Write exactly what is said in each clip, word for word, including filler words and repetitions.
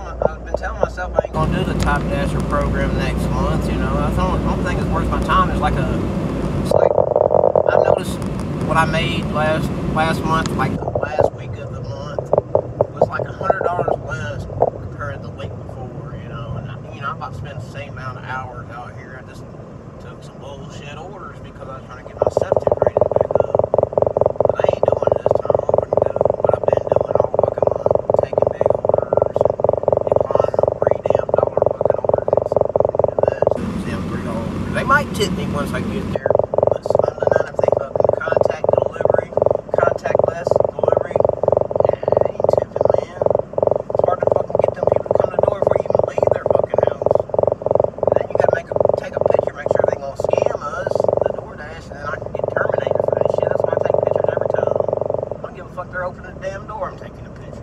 I've been telling myself I ain't gonna do the Top Dasher program next month. You know, I don't, I don't think it's worth my time. It's like a, it's like I noticed what I made last last month, like the last week of the month, was like a hundred dollars less compared to the week before. You know, and I, you know, I'm about to spend the same amount of hours out here. I just took some bullshit orders because I was trying to get my septic ready to pick up. But I ain't doing it this time. I'm going to do what I've been doing all fucking month, taking big orders and declining a three damn dollar fucking orders. And that's them three dollars. They might tip me once I get there. But slim to none if they fucking contact delivery, contactless delivery. Yeah, they ain't tipping, man. It's hard to fucking get them people to come to the door before you even leave their fucking house. And then you gotta make a take a picture, make sure they gonna scam us, the DoorDash, and then I can get terminated for that shit. That's why I take pictures every time. I don't give a fuck they're opening the damn door, I'm taking a picture.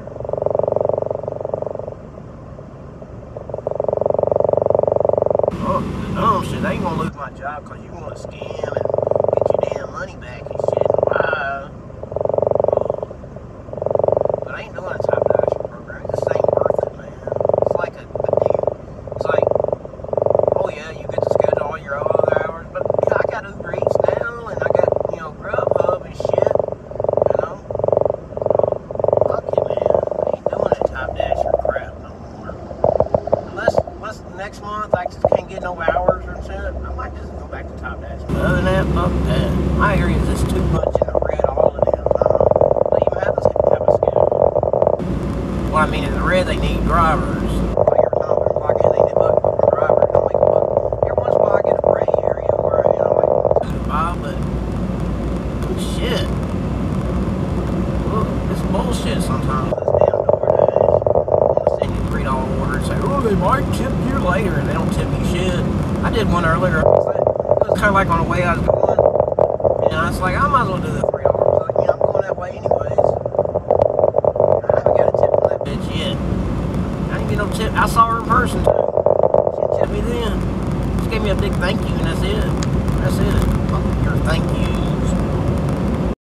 Oh, no shit, they ain't gonna lose my job because you want to scam and get your damn money back and shit and lie. Oh. But I ain't doing a Top Dasher program. It just ain't worth it, man. It's like a, a deal. It's like, oh yeah, you get to schedule all your other hours, but yeah, I got Uber Eats now, and I got, you know, Grubhub and shit, you know. Fuck you, man. I ain't doing that Top Dasher crap no more. Unless, unless next month I just can't get no hours or something, I might just go back to Top Dasher. But other than that, fuck that. My area is just too much in the red all the damn time. They even have, this, have a schedule. What I mean in the red, they need drivers. Like every time I clock in, they need buck for drivers. Don't make a buck. Every once in a while, I get a gray area where you know, like two to five, but oh, shit. Look, it's bullshit sometimes. This damn DoorDash. They'll send you three dollar order and say, oh, they might tip you later, and they don't tip you shit. I did one earlier. It was kind of like on the way I was going. And I was like, I might as well do the three dollars. Like, you know, I'm going that way anyways. I haven't got a tip from that bitch yet. I didn't get no tip. I saw her in person too. She tipped me then. She gave me a big thank you, and that's it. That's it. Fuck your thank you.